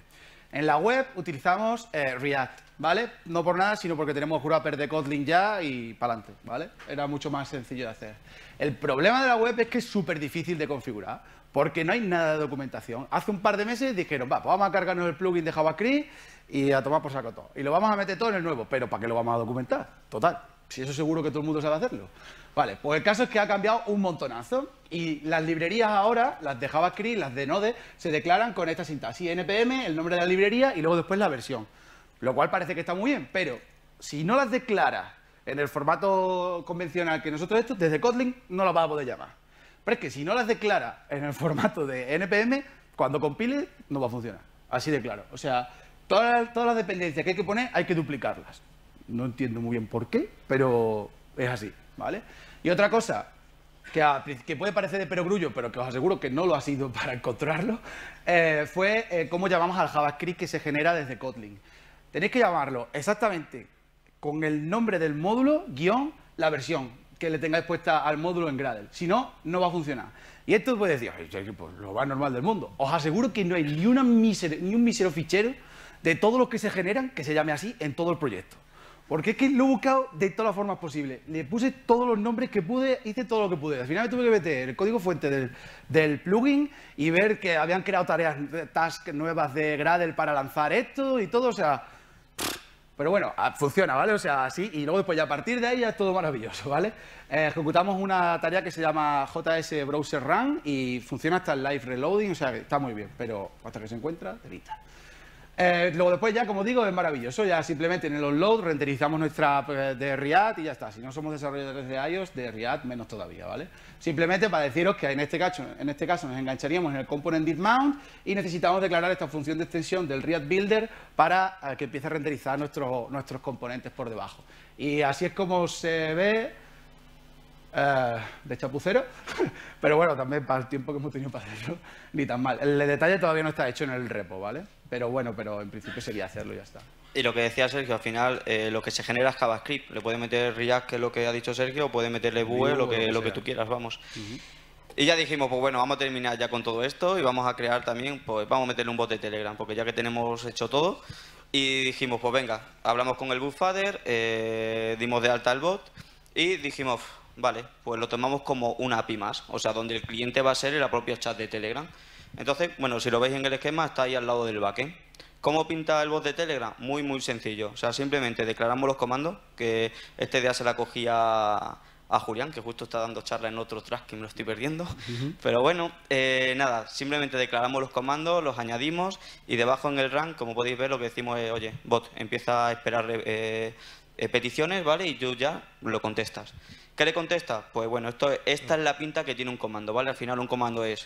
En la web utilizamos eh, React, ¿vale? No por nada, sino porque tenemos wrapper de Kotlin ya y para adelante, ¿vale? Era mucho más sencillo de hacer. El problema de la web es que es súper difícil de configurar, porque no hay nada de documentación. Hace un par de meses dijeron, va, pues vamos a cargarnos el plugin de JavaScript y a tomar por saco todo. Y lo vamos a meter todo en el nuevo, pero ¿para qué lo vamos a documentar? Total, si eso seguro que todo el mundo sabe hacerlo. Vale, pues el caso es que ha cambiado un montonazo y las librerías ahora, las de JavaScript, las de Node, se declaran con esta sintaxis, N P M, el nombre de la librería y luego después la versión. Lo cual parece que está muy bien, pero si no las declaras en el formato convencional que nosotros esto, desde Kotlin no las vas a poder llamar. Pero es que si no las declaras en el formato de N P M, cuando compile no va a funcionar. Así de claro. O sea, todas, todas las dependencias que hay que poner hay que duplicarlas. No entiendo muy bien por qué, pero es así, ¿vale? Y otra cosa que, a, que puede parecer de perogrullo, pero que os aseguro que no lo ha sido para encontrarlo, eh, fue eh, cómo llamamos al JavaScript que se genera desde Kotlin. Tenéis que llamarlo exactamente con el nombre del módulo, guión, la versión que le tengáis puesta al módulo en Gradle. Si no, no va a funcionar. Y esto puede decir, pues lo más normal del mundo. Os aseguro que no hay ni, una mísero, ni un mísero fichero de todos los que se generan que se llame así en todo el proyecto. Porque es que lo he buscado de todas las formas posibles. Le puse todos los nombres que pude, hice todo lo que pude. Al final me tuve que meter el código fuente del, del plugin y ver que habían creado tareas, tasks nuevas de Gradle para lanzar esto y todo, o sea... Pero bueno, funciona, ¿vale? O sea, así, y luego después ya a partir de ahí ya es todo maravilloso, ¿vale? Eh, ejecutamos una tarea que se llama J S Browser Run y funciona hasta el live reloading, o sea, que está muy bien, pero hasta que se encuentra, telita. Eh, luego después ya, como digo, es maravilloso, ya simplemente en el onload renderizamos nuestra app de React y ya está. Si no somos desarrolladores de iOS, de React menos todavía, ¿vale? Simplemente para deciros que en este caso, en este caso nos engancharíamos en el component did mount y necesitamos declarar esta función de extensión del React Builder para uh, que empiece a renderizar nuestro, nuestros componentes por debajo. Y así es como se ve uh, de chapucero, pero bueno, también para el tiempo que hemos tenido para hacerlo, ni tan mal. El detalle todavía no está hecho en el repo, ¿vale? Pero bueno, pero en principio sería hacerlo y ya está. Y lo que decía Sergio, al final eh, lo que se genera es JavaScript. Le puede meter React, que es lo que ha dicho Sergio, o puede meterle Vue, lo que, lo que tú quieras, vamos. Uh-huh. Y ya dijimos, pues bueno, vamos a terminar ya con todo esto y vamos a crear también, pues vamos a meterle un bot de Telegram, porque ya que tenemos hecho todo, y dijimos, pues venga, hablamos con el Bootfather, eh, dimos de alta el bot y dijimos, vale, pues lo tomamos como una A P I más, o sea, donde el cliente va a ser el propio chat de Telegram. Entonces, bueno, si lo veis en el esquema, está ahí al lado del backend. ¿Cómo pinta el bot de Telegram? Muy, muy sencillo. O sea, simplemente declaramos los comandos, que este día se la cogía a Julián, que justo está dando charla en otro track que me lo estoy perdiendo. Uh-huh. Pero bueno, eh, nada, simplemente declaramos los comandos, los añadimos y debajo en el run, como podéis ver, lo que decimos es, oye, bot, empieza a esperar eh, eh, peticiones, ¿vale? Y tú ya lo contestas. ¿Qué le contestas? Pues bueno, esto, esta es la pinta que tiene un comando, ¿vale? Al final un comando es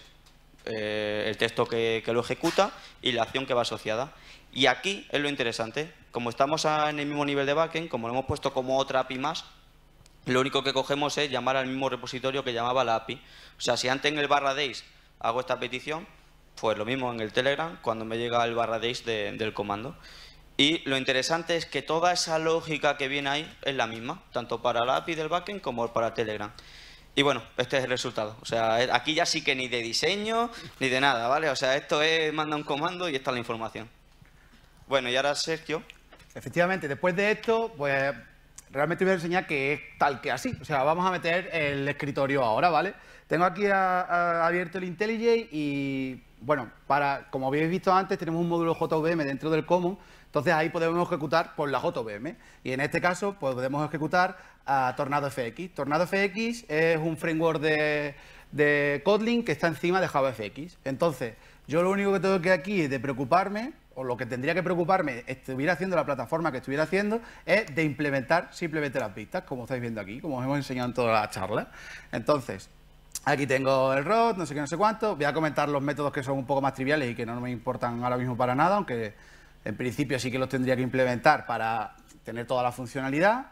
Eh, el texto que, que lo ejecuta y la acción que va asociada. Y aquí es lo interesante, como estamos a, en el mismo nivel de backend, como lo hemos puesto como otra A P I más, lo único que cogemos es llamar al mismo repositorio que llamaba la A P I. O sea, si antes en el barra days hago esta petición, pues lo mismo en el Telegram cuando me llega el barra days de, del comando. Y lo interesante es que toda esa lógica que viene ahí es la misma, tanto para la A P I del backend como para Telegram. Y bueno, este es el resultado. O sea, aquí ya sí que ni de diseño ni de nada, ¿vale? O sea, esto es manda un comando y esta es la información. Bueno, y ahora Sergio. Efectivamente, después de esto, pues realmente voy a enseñar que es tal que así. O sea, vamos a meter el escritorio ahora, ¿vale? Tengo aquí a, a, abierto el IntelliJ y, bueno, para, como habéis visto antes, tenemos un módulo J V M dentro del common. Entonces ahí podemos ejecutar por la J V M. Y en este caso, pues podemos ejecutar a Tornado F X. Tornado F X es un framework de, de Kotlin que está encima de JavaFX. Entonces, yo lo único que tengo que aquí de preocuparme, o lo que tendría que preocuparme, estuviera haciendo la plataforma que estuviera haciendo, es de implementar simplemente las vistas, como estáis viendo aquí, como os hemos enseñado en toda la charla. Entonces, aquí tengo el root, no sé qué, no sé cuánto. Voy a comentar los métodos que son un poco más triviales y que no me importan ahora mismo para nada, aunque en principio sí que los tendría que implementar para tener toda la funcionalidad.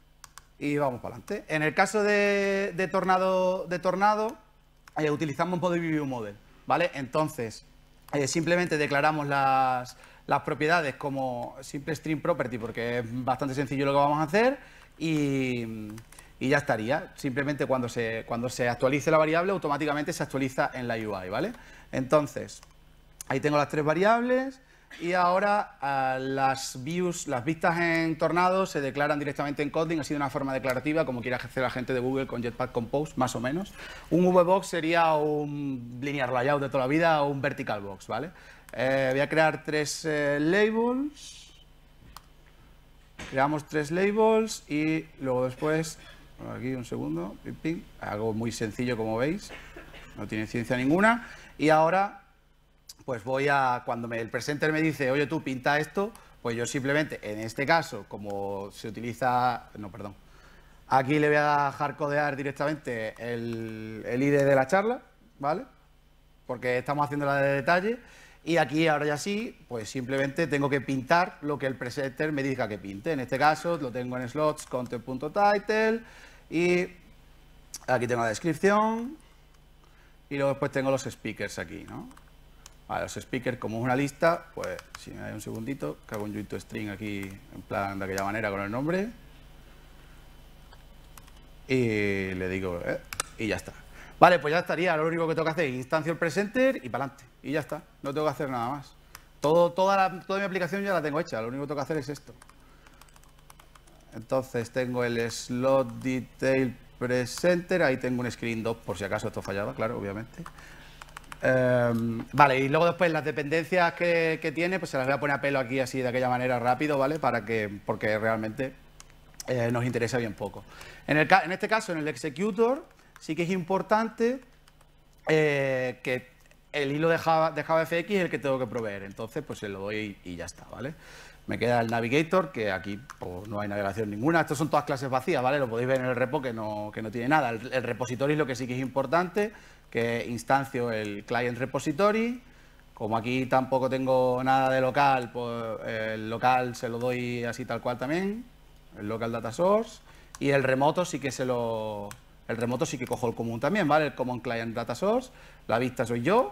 Y vamos para adelante. En el caso de, de Tornado, de Tornado eh, utilizamos Body View Model, ¿vale? Entonces, eh, simplemente declaramos las, las propiedades como simple string property, porque es bastante sencillo lo que vamos a hacer, y, y ya estaría. Simplemente cuando se, cuando se actualice la variable, automáticamente se actualiza en la U I, ¿vale? Entonces, ahí tengo las tres variables. Y ahora uh, las views, las vistas en Tornado se declaran directamente en Kotlin, así de una forma declarativa, como quiera hacer la gente de Google con Jetpack Compose, más o menos. Un V box sería un linear layout de toda la vida o un vertical box, ¿vale? Eh, voy a crear tres eh, labels. Creamos tres labels y luego después, aquí un segundo, pim, pim, algo muy sencillo como veis, no tiene ciencia ninguna. Y ahora pues voy a, cuando me, el presenter me dice, oye tú pinta esto, pues yo simplemente, en este caso, como se utiliza, no, perdón, aquí le voy a hardcodear directamente el, el I D de la charla, ¿vale? Porque estamos haciendo la de detalle, y aquí ahora ya sí, pues simplemente tengo que pintar lo que el presenter me diga que pinte. En este caso lo tengo en slots, content.title, y aquí tengo la descripción, y luego después tengo los speakers aquí, ¿no? Vale, los speakers, como es una lista, pues si me da un segundito, que hago un join to string aquí, en plan de aquella manera con el nombre. Y le digo, eh, y ya está. Vale, pues ya estaría, lo único que tengo que hacer es instancio el presenter y para adelante. Y ya está, no tengo que hacer nada más. Todo, toda, la, toda mi aplicación ya la tengo hecha, lo único que tengo que hacer es esto. Entonces tengo el slot detail presenter, ahí tengo un screen dos por si acaso esto fallaba, claro, obviamente. Um, vale, y luego después las dependencias que, que tiene, pues se las voy a poner a pelo aquí así de aquella manera rápido, ¿vale? Para que, porque realmente eh, nos interesa bien poco. En, el, en este caso, en el executor, sí que es importante eh, que el hilo de, Java, de JavaFX es el que tengo que proveer. Entonces, pues se lo doy y ya está, ¿vale? Me queda el navigator, que aquí pues, no hay navegación ninguna. Estas son todas clases vacías, ¿vale? Lo podéis ver en el repo que no, que no tiene nada. El, el repository es lo que sí que es importante, que instancio el client repository. Como aquí tampoco tengo nada de local, pues el local se lo doy así tal cual también, el local data source, y el remoto sí que se lo, el remoto sí que cojo el común también, ¿vale? El common client data source, la vista soy yo,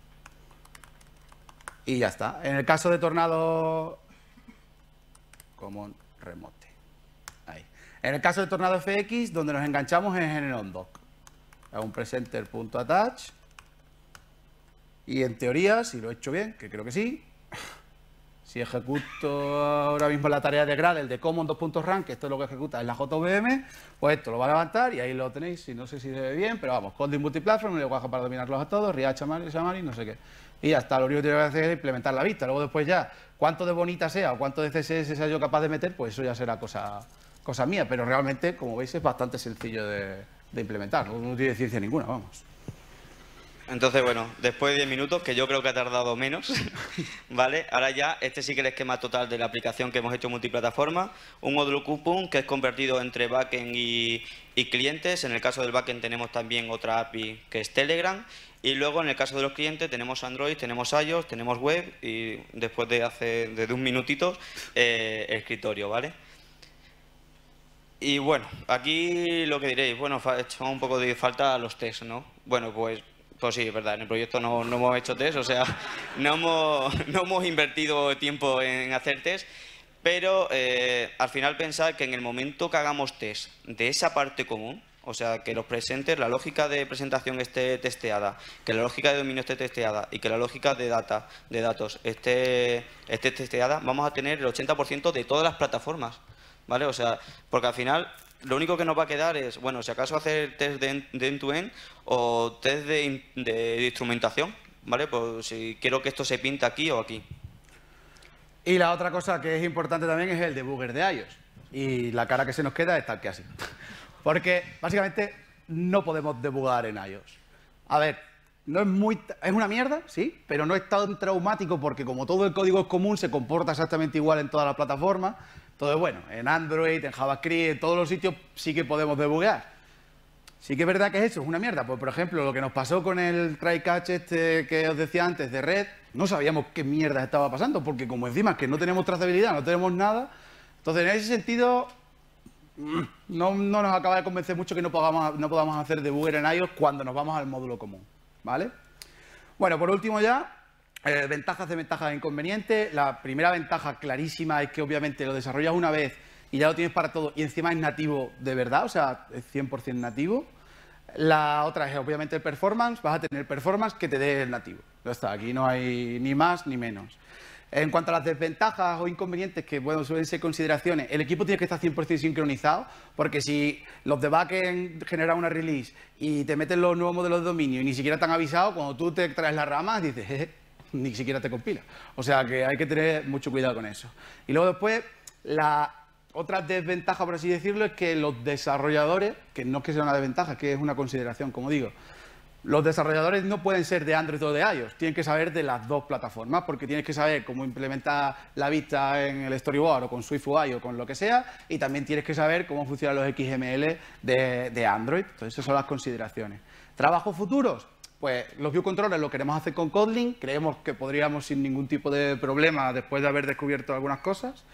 y ya está. En el caso de Tornado, common remote, ahí. En el caso de Tornado F X, donde nos enganchamos es en el onDoc. Hago un presenter.attach y en teoría, si lo he hecho bien, que creo que sí, si ejecuto ahora mismo la tarea de Gradle de common dos punto run, que esto es lo que ejecuta en la J V M, pues esto lo va a levantar y ahí lo tenéis, y no sé si se ve bien, pero vamos, Kotlin multiplatform, lenguaje para dominarlos a todos, React Xamarin, no sé qué. Y ya está, lo único que tengo que hacer es implementar la vista. Luego después ya, cuánto de bonita sea o cuánto de C S S sea yo capaz de meter, pues eso ya será cosa, cosa mía, pero realmente, como veis, es bastante sencillo de... de implementar, no, no tiene ciencia ninguna, vamos. Entonces, bueno, después de diez minutos, que yo creo que ha tardado menos, ¿vale? Ahora ya, este sí que es el esquema total de la aplicación que hemos hecho multiplataforma. Un módulo Coupon que es convertido entre backend y, y clientes. En el caso del backend tenemos también otra A P I que es Telegram. Y luego, en el caso de los clientes, tenemos Android, tenemos iOS, tenemos web y después de hace desde un minutito, eh, escritorio, ¿vale? Y bueno, aquí lo que diréis, bueno, echamos un poco de falta a los tests, ¿no? Bueno, pues, pues sí, es verdad, en el proyecto no, no hemos hecho test, o sea, no hemos, no hemos invertido tiempo en hacer test, pero eh, al final pensad que en el momento que hagamos test de esa parte común, o sea, que los presenters, la lógica de presentación esté testeada, que la lógica de dominio esté testeada y que la lógica de data, de datos esté, esté testeada, vamos a tener el ochenta por ciento de todas las plataformas. ¿Vale? O sea, porque al final lo único que nos va a quedar es, bueno, si acaso hacer test de end-to-end o test de, de instrumentación, ¿vale? Pues si quiero que esto se pinta aquí o aquí. Y la otra cosa que es importante también es el debugger de iOS. Y la cara que se nos queda es tal que así. Porque básicamente no podemos debugar en iOS. A ver, no es muy, es una mierda, sí, pero no es tan traumático porque como todo el código es común, se comporta exactamente igual en todas las plataformas. Entonces, bueno, en Android, en JavaScript, en todos los sitios sí que podemos debuguear. Sí que es verdad que es eso, es una mierda. Pues, por ejemplo, lo que nos pasó con el try-catch este que os decía antes de Red, no sabíamos qué mierda estaba pasando, porque como encima es que no tenemos trazabilidad, no tenemos nada, entonces en ese sentido no, no nos acaba de convencer mucho que no podamos, no podamos hacer debugger en iOS cuando nos vamos al módulo común, ¿vale? Bueno, por último ya, Eh, ventajas, desventajas e inconvenientes. La primera ventaja clarísima es que obviamente lo desarrollas una vez y ya lo tienes para todo y encima es nativo de verdad, o sea, es cien por cien nativo. La otra es obviamente el performance, vas a tener performance que te dé el nativo. Ya está, aquí no hay ni más ni menos. En cuanto a las desventajas o inconvenientes, que bueno, suelen ser consideraciones, el equipo tiene que estar cien por cien sincronizado, porque si los de backend generan una release y te meten los nuevos modelos de dominio y ni siquiera te han avisado, cuando tú te traes las ramas, dices, jeje, ni siquiera te compila. O sea que hay que tener mucho cuidado con eso. Y luego después, la otra desventaja, por así decirlo, es que los desarrolladores, que no es que sea una desventaja, que es una consideración, como digo, los desarrolladores no pueden ser de Android o de iOS, tienen que saber de las dos plataformas, porque tienes que saber cómo implementar la vista en el Storyboard o con SwiftUI o con lo que sea, y también tienes que saber cómo funcionan los X M L de, de Android. Entonces, esas son las consideraciones. ¿Trabajos futuros? Pues los view controllers lo queremos hacer con Kotlin, creemos que podríamos sin ningún tipo de problema después de haber descubierto algunas cosas.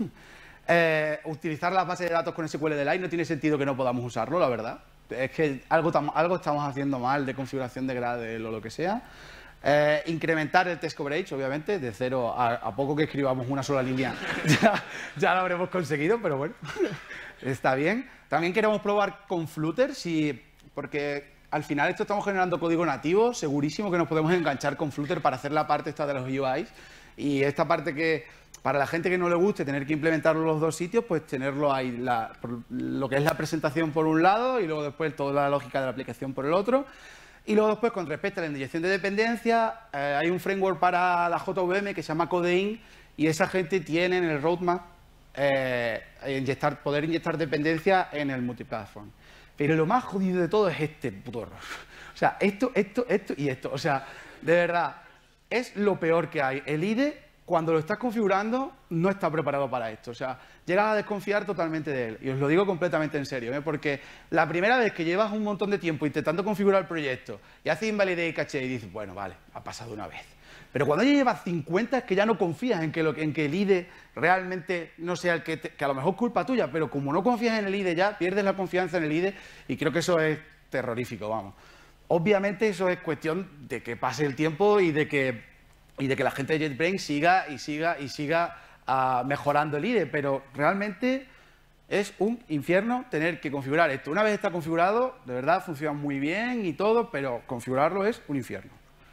eh, utilizar las bases de datos con S Q L de Lite no tiene sentido que no podamos usarlo, la verdad. Es que algo, algo estamos haciendo mal de configuración de Gradle o lo que sea. Eh, incrementar el test coverage, obviamente, de cero a, a poco que escribamos una sola línea, ya, ya lo habremos conseguido, pero bueno, está bien. También queremos probar con Flutter, si, porque al final esto estamos generando código nativo, segurísimo que nos podemos enganchar con Flutter para hacer la parte esta de los U Is. Y esta parte que, para la gente que no le guste tener que implementarlo en los dos sitios, pues tenerlo ahí, la, lo que es la presentación por un lado y luego después toda la lógica de la aplicación por el otro. Y luego después, con respecto a la inyección de dependencia, eh, hay un framework para la J V M que se llama Codein y esa gente tiene en el roadmap eh, inyectar, poder inyectar dependencia en el multiplatform. Pero lo más jodido de todo es este puto error. O sea, esto, esto, esto y esto. O sea, de verdad, es lo peor que hay. El I D E, cuando lo estás configurando, no está preparado para esto. O sea, llegas a desconfiar totalmente de él. Y os lo digo completamente en serio, ¿eh? Porque la primera vez que llevas un montón de tiempo intentando configurar el proyecto y haces invalidate caché y dices, bueno, vale, ha pasado una vez. Pero cuando ya llevas cincuenta es que ya no confías en que, lo, en que el I D E realmente no sea el que, te, que a lo mejor es culpa tuya, pero como no confías en el I D E ya, pierdes la confianza en el I D E y creo que eso es terrorífico, vamos. Obviamente eso es cuestión de que pase el tiempo y de que, y de que la gente de JetBrains siga y siga y siga uh, mejorando el I D E, pero realmente es un infierno tener que configurar esto. Una vez está configurado, de verdad funciona muy bien y todo, pero configurarlo es un infierno.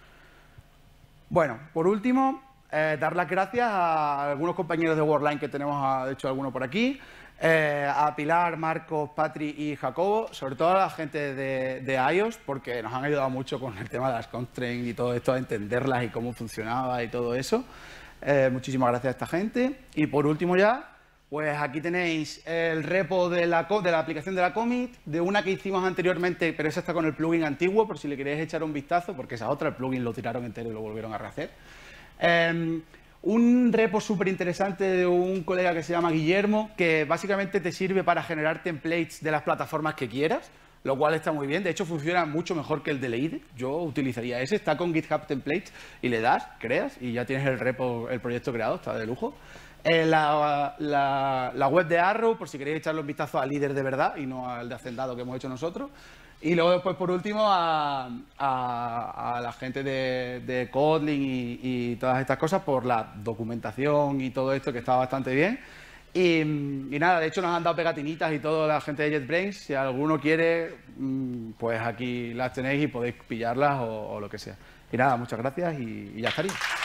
Bueno, por último, eh, dar las gracias a algunos compañeros de Worldline que tenemos, de hecho, alguno por aquí, eh, a Pilar, Marcos, Patri y Jacobo, sobre todo a la gente de, de iOS, porque nos han ayudado mucho con el tema de las constraints y todo esto, a entenderlas y cómo funcionaba y todo eso. Eh, muchísimas gracias a esta gente. Y por último ya, pues aquí tenéis el repo de la, de la aplicación de la commit, de una que hicimos anteriormente, pero esa está con el plugin antiguo, por si le queréis echar un vistazo, porque esa otra, el plugin lo tiraron entero y lo volvieron a rehacer. Eh, un repo súper interesante de un colega que se llama Guillermo, que básicamente te sirve para generar templates de las plataformas que quieras, lo cual está muy bien. De hecho, funciona mucho mejor que el de I D E. Yo utilizaría ese. Está con GitHub Templates y le das, creas, y ya tienes el repo, el proyecto creado. Está de lujo. Eh, la, la, la web de Arrow, por si queréis echarle un vistazo al líder de verdad y no al de Hacendado que hemos hecho nosotros. Y luego después, por último, a, a, a la gente de, de Kotlin y, y todas estas cosas por la documentación y todo esto, que está bastante bien. Y, y nada, de hecho nos han dado pegatinitas y todo la gente de JetBrains. Si alguno quiere, pues aquí las tenéis y podéis pillarlas o, o lo que sea. Y nada, muchas gracias y, y ya estaría.